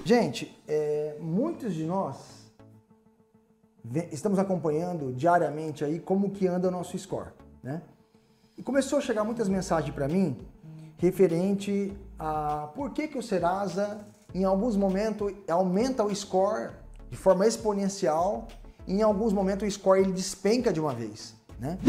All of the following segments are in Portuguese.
Gente, muitos de nós estamos acompanhando diariamente aí como que anda o nosso score, né? E começou a chegar muitas mensagens para mim referente a por que o Serasa em alguns momentos aumenta o score de forma exponencial e em alguns momentos o score ele despenca de uma vez, né?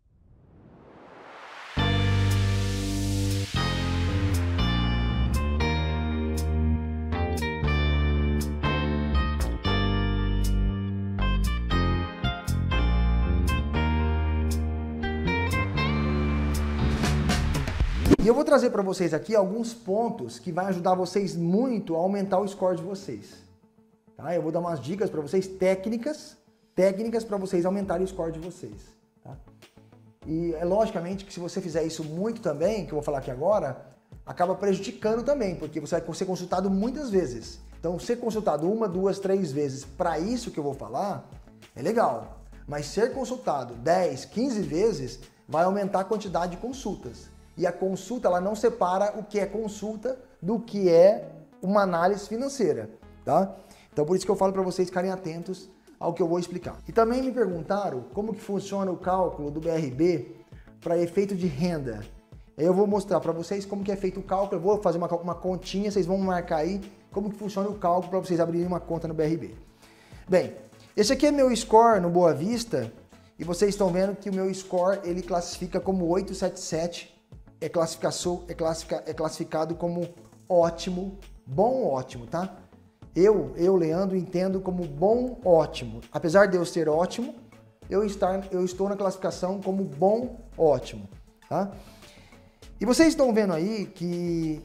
E eu vou trazer para vocês aqui alguns pontos que vai ajudar vocês muito a aumentar o score de vocês. Tá? Eu vou dar umas dicas para vocês, técnicas para vocês aumentarem o score de vocês. Tá? E é logicamente que se você fizer isso muito também, que eu vou falar aqui agora, acaba prejudicando também, porque você vai ser consultado muitas vezes. Então, ser consultado 1, 2, 3 vezes para isso que eu vou falar, é legal. Mas ser consultado 10, 15 vezes vai aumentar a quantidade de consultas. E a consulta, ela não separa o que é consulta do que é uma análise financeira, tá? Então, por isso que eu falo para vocês ficarem atentos ao que eu vou explicar. E também me perguntaram como que funciona o cálculo do BRB para efeito de renda. Eu vou mostrar para vocês como que é feito o cálculo, eu vou fazer uma continha, vocês vão marcar aí como que funciona o cálculo para vocês abrirem uma conta no BRB. Bem, esse aqui é meu score no Boa Vista e vocês estão vendo que o meu score ele classifica como 877, é classificado como ótimo, bom ótimo, tá? Eu, Leandro, entendo como bom ótimo. Apesar de eu ser ótimo, eu estou na classificação como bom ótimo, tá? E vocês estão vendo aí que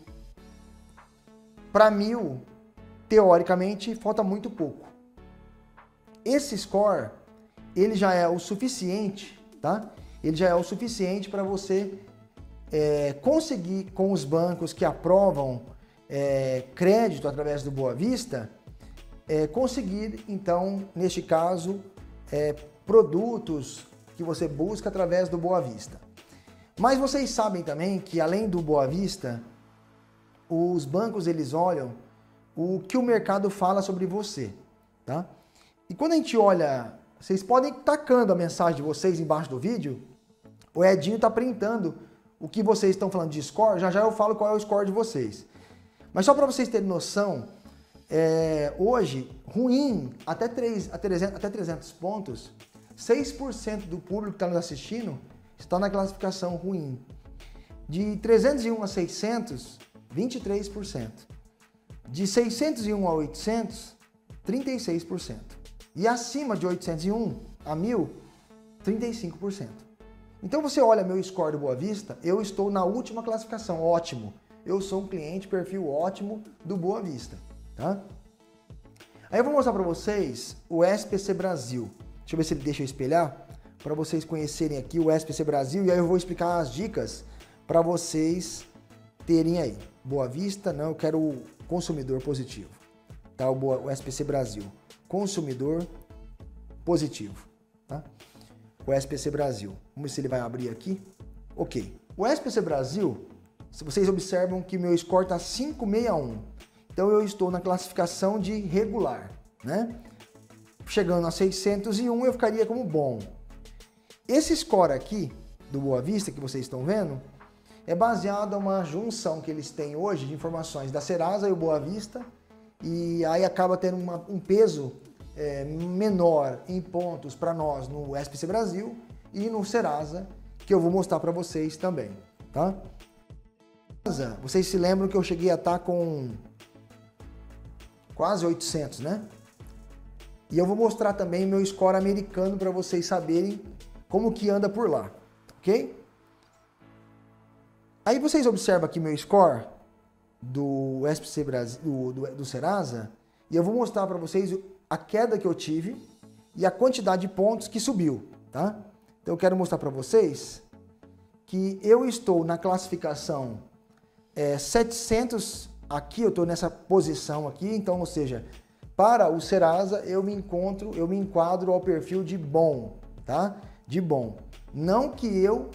para 1000, teoricamente, falta muito pouco. Esse score, ele já é o suficiente, tá? Ele já é o suficiente para você conseguir com os bancos que aprovam crédito através do Boa Vista, conseguir, então, neste caso, produtos que você busca através do Boa Vista. Mas vocês sabem também que, além do Boa Vista, os bancos, eles olham o que o mercado fala sobre você, tá? E quando a gente olha, vocês podem ir tacando a mensagem de vocês embaixo do vídeo, o Edinho está printando o que vocês estão falando de score, já eu falo qual é o score de vocês. Mas só para vocês terem noção, hoje, ruim, até 300 pontos, 6% do público que está nos assistindo está na classificação ruim. De 301 a 600, 23%. De 601 a 800, 36%. E acima de 801 a 1000, 35%. Então você olha meu score do Boa Vista, eu estou na última classificação, ótimo. Eu sou um cliente perfil ótimo do Boa Vista, tá? Aí eu vou mostrar para vocês o SPC Brasil. Deixa eu ver se ele deixa eu espelhar, para vocês conhecerem aqui o SPC Brasil, e aí eu vou explicar as dicas para vocês terem aí. Boa Vista, não, eu quero o consumidor positivo, tá? O SPC Brasil, consumidor positivo, tá? O SPC Brasil. Vamos ver se ele vai abrir aqui. Ok. O SPC Brasil, se vocês observam que meu score está 561. Então eu estou na classificação de regular, né? Chegando a 601 eu ficaria como bom. Esse score aqui do Boa Vista que vocês estão vendo é baseado em uma junção que eles têm hoje de informações da Serasa e o Boa Vista, e aí acaba tendo um peso menor em pontos para nós no SPC Brasil e no Serasa, que eu vou mostrar para vocês também, tá? Vocês se lembram que eu cheguei a estar com quase 800, né? E eu vou mostrar também meu score americano para vocês saberem como que anda por lá, ok? Aí vocês observam aqui meu score do SPC Brasil, do Serasa, e eu vou mostrar para vocês a queda que eu tive e a quantidade de pontos que subiu, tá? Então eu quero mostrar para vocês que eu estou na classificação 700, aqui eu estou nessa posição aqui, então, ou seja, para o Serasa eu me enquadro ao perfil de bom, tá? De bom. Não que eu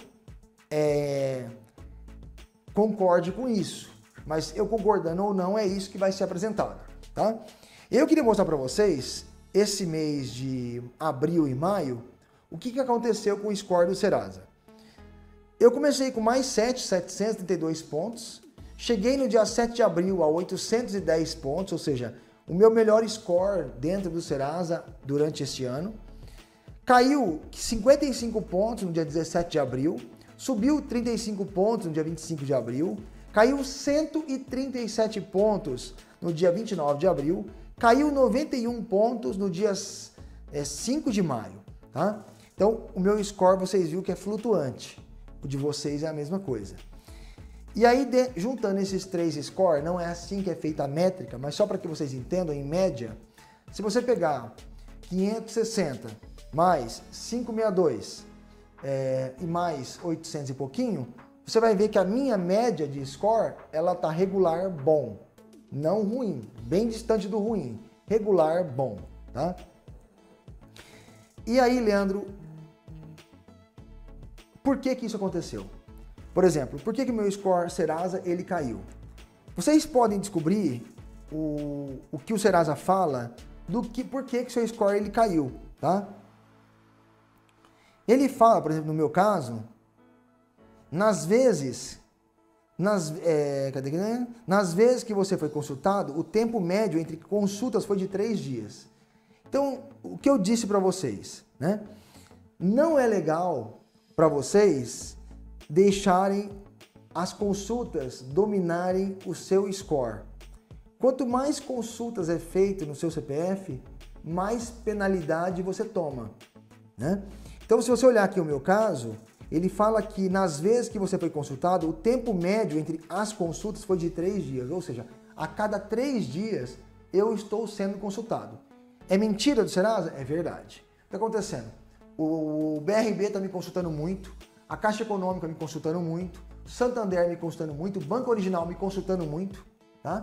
concorde com isso, mas eu concordando ou não, é isso que vai ser apresentado. tá? Eu queria mostrar para vocês, esse mês de abril e maio, o que aconteceu com o score do Serasa. Eu comecei com mais 732 pontos, cheguei no dia 7 de abril a 810 pontos, ou seja, o meu melhor score dentro do Serasa durante este ano. Caiu 55 pontos no dia 17 de abril, subiu 35 pontos no dia 25 de abril, caiu 137 pontos no dia 29 de abril, caiu 91 pontos no dia 5 de maio, tá? Então, o meu score, vocês viram que é flutuante. O de vocês é a mesma coisa. E aí, juntando esses três scores, não é assim que é feita a métrica, mas só para que vocês entendam, em média, se você pegar 560 mais 562 e mais 800 e pouquinho, você vai ver que a minha média de score, ela tá regular bom, não ruim, bem distante do ruim, regular bom, tá? E aí, Leandro, por que isso aconteceu? Por exemplo, por que o meu score Serasa ele caiu? Vocês podem descobrir o que o Serasa fala por que seu score ele caiu, tá? Ele fala, por exemplo, no meu caso, nas vezes que você foi consultado, o tempo médio entre consultas foi de 3 dias. Então, o que eu disse para vocês, né? Não é legal para vocês deixarem as consultas dominarem o seu score. Quanto mais consultas é feito no seu CPF, mais penalidade você toma, né? Então, se você olhar aqui o meu caso, ele fala que nas vezes que você foi consultado, o tempo médio entre as consultas foi de 3 dias, ou seja, a cada 3 dias eu estou sendo consultado. É mentira do Serasa? É verdade. O que está acontecendo? O BRB está me consultando muito, a Caixa Econômica me consultando muito, o Santander me consultando muito, o Banco Original me consultando muito, tá?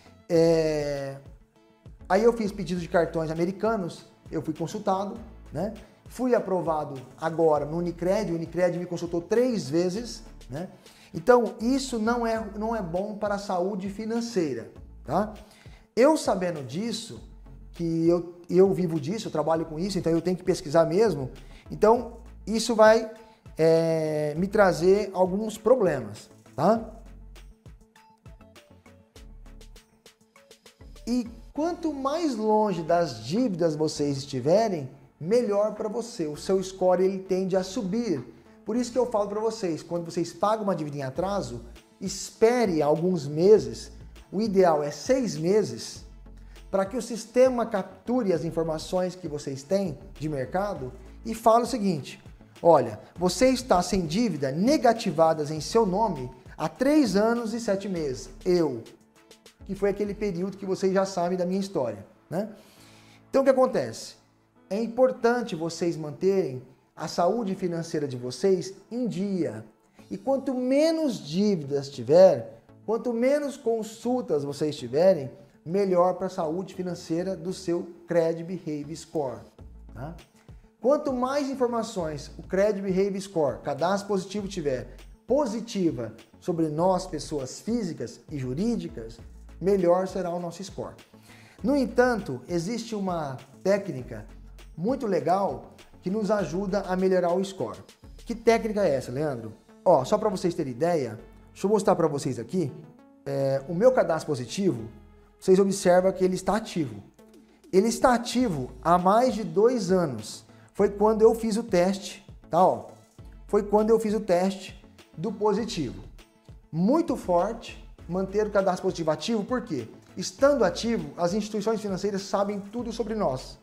Aí eu fiz pedido de cartões americanos, eu fui consultado, né? Fui aprovado agora no Unicred, o Unicred me consultou 3 vezes, né? Então, isso não é bom para a saúde financeira, tá? Eu sabendo disso, que eu vivo disso, eu trabalho com isso, então eu tenho que pesquisar mesmo, então isso vai me trazer alguns problemas, tá? E quanto mais longe das dívidas vocês estiverem, melhor para você. O seu score ele tende a subir. Por isso que eu falo para vocês, quando vocês pagam uma dívida em atraso, espere alguns meses, o ideal é 6 meses, para que o sistema capture as informações que vocês têm de mercado e fale o seguinte: olha, você está sem dívida negativadas em seu nome há 3 anos e 7 meses. Que foi aquele período que vocês já sabem da minha história, né? Então o que acontece? É importante vocês manterem a saúde financeira de vocês em dia. E quanto menos dívidas tiver, quanto menos consultas vocês tiverem, melhor para a saúde financeira do seu Credit Behavior Score, tá? Quanto mais informações o Credit Behavior Score, cadastro positivo, tiver positiva sobre nós, pessoas físicas e jurídicas, melhor será o nosso score. No entanto, existe uma técnica muito legal que nos ajuda a melhorar o score. Que técnica é essa, Leandro? Ó, só para vocês terem ideia, deixa eu mostrar para vocês aqui, o meu cadastro positivo, vocês observam que ele está ativo. Ele está ativo há mais de 2 anos. Foi quando eu fiz o teste, tá? Ó, foi quando eu fiz o teste do positivo. Muito forte manter o cadastro positivo ativo, por quê? Estando ativo, as instituições financeiras sabem tudo sobre nós.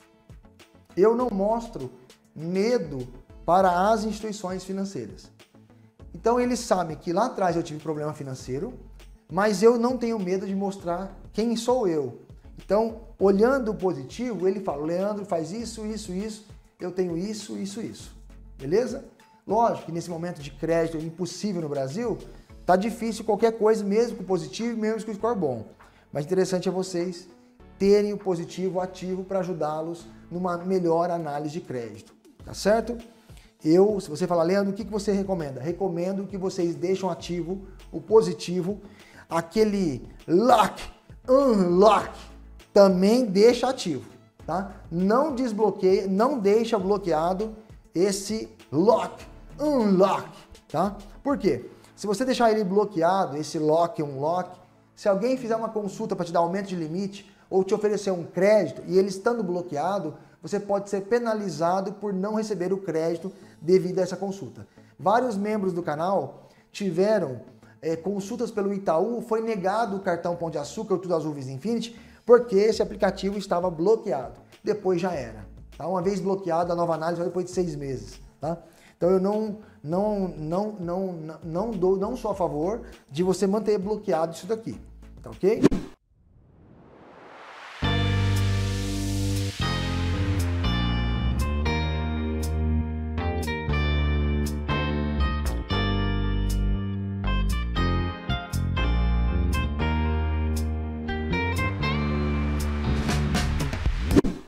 Eu não mostro medo para as instituições financeiras. Então eles sabem que lá atrás eu tive problema financeiro, mas eu não tenho medo de mostrar quem sou eu. Então, olhando o positivo, ele fala: Leandro, faz isso, isso, isso, eu tenho isso, isso, isso. Beleza? Lógico que nesse momento de crédito impossível no Brasil, tá difícil qualquer coisa, mesmo com positivo, mesmo com score bom. Mas interessante é vocês terem o positivo ativo para ajudá-los numa melhor análise de crédito. Tá certo? Se você falar, Leandro, o que você recomenda? Recomendo que vocês deixem ativo o positivo, aquele lock, unlock, também deixa ativo, tá? Não desbloqueia, não deixa bloqueado esse lock, unlock, tá? Por quê? Se você deixar ele bloqueado, esse lock, unlock, se alguém fizer uma consulta para te dar aumento de limite ou te oferecer um crédito e ele estando bloqueado, você pode ser penalizado por não receber o crédito devido a essa consulta. Vários membros do canal tiveram consultas pelo Itaú, foi negado o cartão Pão de Açúcar, o Tudo Azul Visa Infinity, porque esse aplicativo estava bloqueado. Depois já era. Tá? Uma vez bloqueado, a nova análise vai depois de 6 meses. Tá? Então eu não sou a favor de você manter bloqueado isso daqui. Tá ok?